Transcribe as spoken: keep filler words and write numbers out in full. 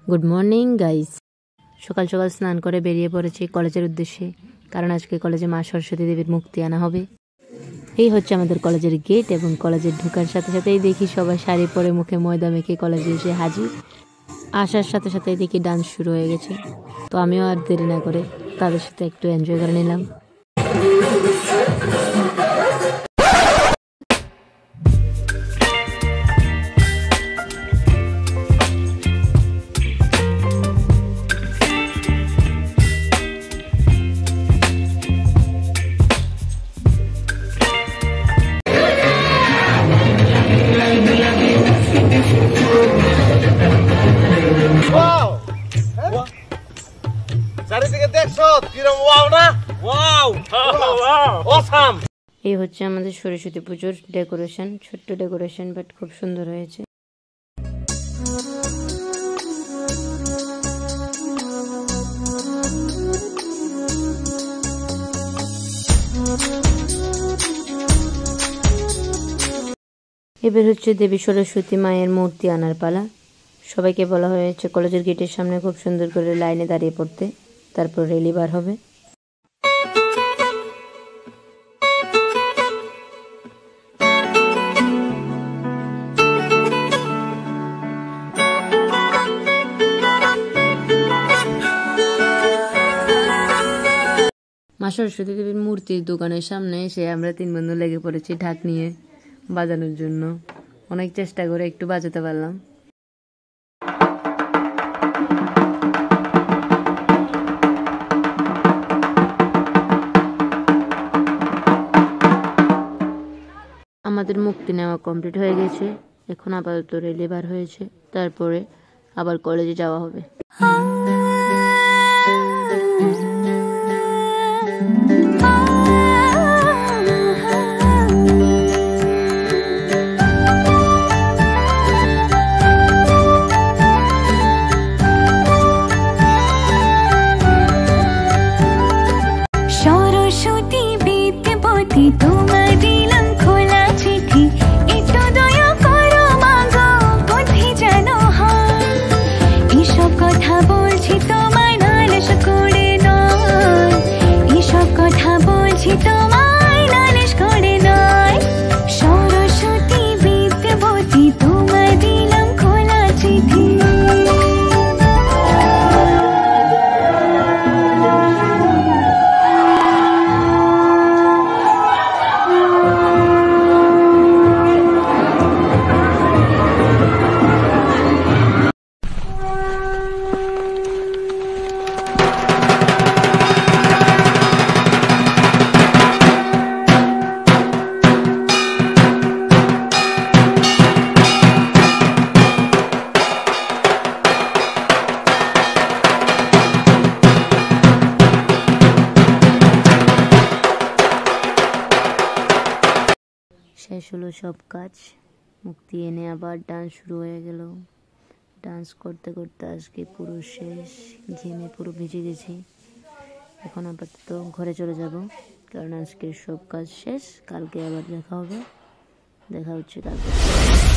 Good morning guys. সকাল সকাল স্নান করে বেরিয়ে পড়েছি কলেজের উদ্দেশ্যে, কারণ আজকে কলেজে মা সরস্বতী দেবীর মুক্তি আনা হবে। এই হচ্ছে আমাদের কলেজের গেট, এবং কলেজে ঢোকার সাথে সাথেই দেখি সবাই শাড়ি পরে মুখে ময়দা মেখে কলেজে এসে হাজির। আসার সাথে সাথেই দেখি ডান্স শুরু হয়ে গেছে, তো আমিও আর দেরি না করে তাদের সাথে একটু এনজয় করে নিলাম। এই হচ্ছে আমাদের সরস্বতী পুজোর ডেকোরেশন, ছোট্ট ডেকোরেশন বাট খুব সুন্দর হয়েছে। এবার হচ্ছে দেবী সরস্বতী মায়ের মূর্তি আনার পালা। সবাইকে বলা হয়েছে কলেজের গেটের সামনে খুব সুন্দর করে লাইনে দাঁড়িয়ে পড়তে, তারপর রেলি বার হবে। মা সরস্বতী দেবীর মূর্তির দোকানের সামনে এসে আমরা তিন বন্ধু লেগে পড়েছি ঢাক নিয়ে বাজানোর জন্য। অনেক চেষ্টা করে একটু বাজাতে পারলাম। আমাদের মুক্তি নেওয়া কমপ্লিট হয়ে গেছে, এখন আপাতত রেলি বার হয়েছে, তারপরে আবার কলেজে যাওয়া হবে। শেষ হলো সব কাজ, মুক্তি এনে আবার ডান্স শুরু হয়ে গেল। ডান্স করতে করতে আজকে পুরো শেষ, ঘেমে পুরো ভিজে গেছি। এখন আপাতত ঘরে চলে যাব, কারণ আজকে সব কাজ শেষ। কালকে আবার দেখা হবে, দেখা হচ্ছে কালকে।